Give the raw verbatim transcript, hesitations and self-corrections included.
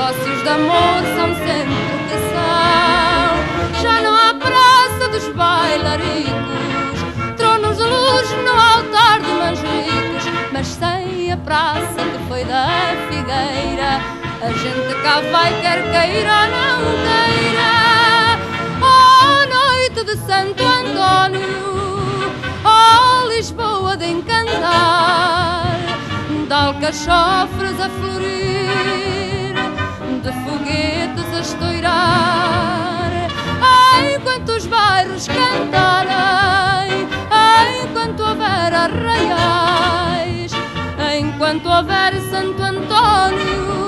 negócios de amor são sempre o que são. Já não há praça dos bailaricos, tronos de luz no altar de manjericos, mas sem a praça que foi da figueira, a gente cá vai quer queira ou não queira. Oh, noite de Santo António, oh, Lisboa de encantar, de alcachofres a florir, de foguetes a estourar, enquanto os bairros cantarem, enquanto houver arraiais, enquanto houver Santo António,